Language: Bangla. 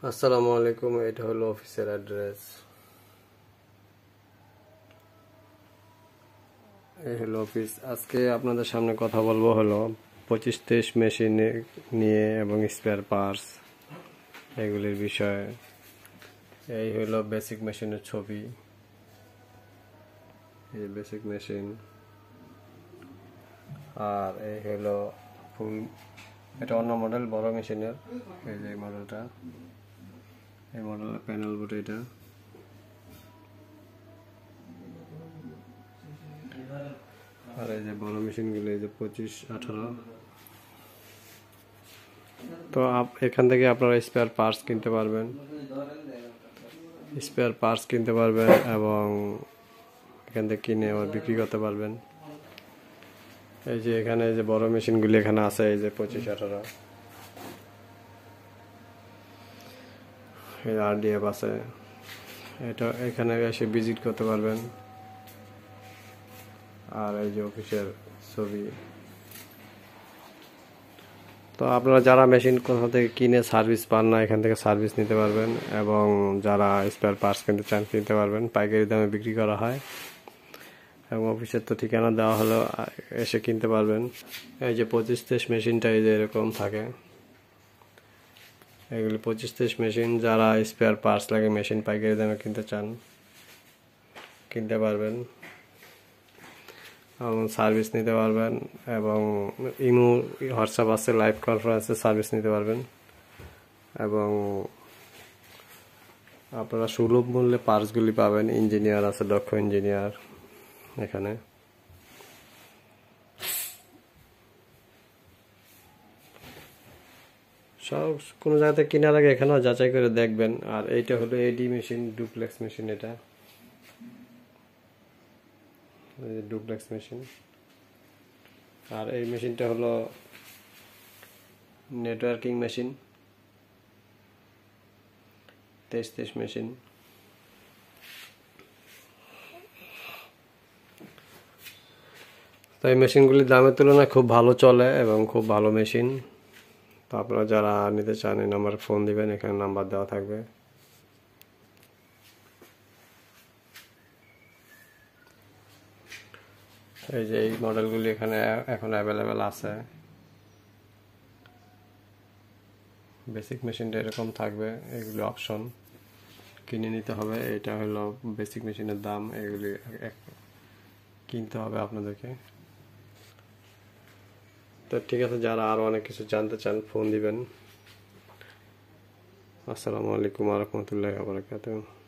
আসসালামু আলাইকুম। এটা হলো অফিসের অ্যাড্রেস। এই হলো অফিস। আজকে আপনাদের সামনে কথা বলবো হলো 25-23 মেশিন নিয়ে এবং স্পেয়ার পার্টস এগুলির বিষয়ে। এই হলো বেসিক মেশিনের ছবি। এই বেসিক মেশিন। আর এই হলো ফুল, এটা অন্য মডেল বড় মেশিনের। এই যে মডেলটা, এই মডেলের প্যানেল বোর্ড এটা। আর এই যে বড় মেশিনগুলো, এই যে 25-18। তো এখান থেকে আপনারা স্পেয়ার পার্টস কিনতে পারবেন, এবং এখান থেকে কিনে আবার বিক্রি করতে পারবেন। এই যে এখানে যে বড় মেশিনগুলি এখানে আছে, এই যে 25-18, এই RDF আছে। এটা এখানে এসে ভিজিট করতে পারবেন। আর এই যে অফিসের ছবি। তো আপনারা যারা মেশিন কোথা থেকে কিনে সার্ভিস পান না, এখান থেকে সার্ভিস নিতে পারবেন, এবং যারা স্পেয়ার পার্টস কিনতে চান কিনতে পারবেন। পাইকারি দামে বিক্রি করা হয়, এবং অফিসের তো ঠিকানা দেওয়া হলো, এসে কিনতে পারবেন। এই যে 25-23 মেশিনটা এই যে এরকম থাকে। এগুলি 25-23 মেশিন। যারা স্পেয়ার পার্টস লাগে, মেশিন পাইকারি দামে কিনতে চান কিনতে পারবেন, এবং সার্ভিস নিতে পারবেন, এবং ইমো হোয়াটসঅ্যাপ আছে, লাইভ কনফারেন্সে সার্ভিস নিতে পারবেন, এবং আপনারা সুলভ মূল্যে পার্টসগুলি পাবেন। ইঞ্জিনিয়ার আছে, দক্ষ ইঞ্জিনিয়ার এখানে। সব কোনো জায়গাতে কেনার আগে এখানেও যাচাই করে দেখবেন। আর এইটা হলো এডি মেশিন, ডুপ্লেক্স মেশিন। এটা ডুপ্লেক্স মেশিন। আর এই মেশিনটা হলো নেটওয়ার্কিং মেশিন, 23-23 মেশিন। তো এই মেশিনগুলির দামের তুলনায় খুব ভালো চলে এবং খুব ভালো মেশিন। তো আপনারা যারা নিতে চান এই নাম্বারে ফোন দিবেন, এখানে নাম্বার দেওয়া থাকবে। এই যে এই মডেলগুলি এখানে এখন অ্যাভেলেবেল আছে। বেসিক মেশিনটা এরকম থাকবে, এগুলি অপশন, কিনে নিতে হবে। এটা হলো বেসিক মেশিনের দাম, এগুলি কিনতে হবে আপনাদেরকে। তো ঠিক আছে, যারা আরও অনেক কিছু জানতে চান ফোন দিবেন। আসসালামু আলাইকুম ওয়া রাহমাতুল্লাহি ওয়া বারাকাতুহু।